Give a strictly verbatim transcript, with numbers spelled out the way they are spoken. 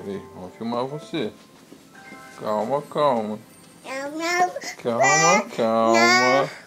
Peraí, vamos filmar você. Calma, calma. Não, não. Calma, calma.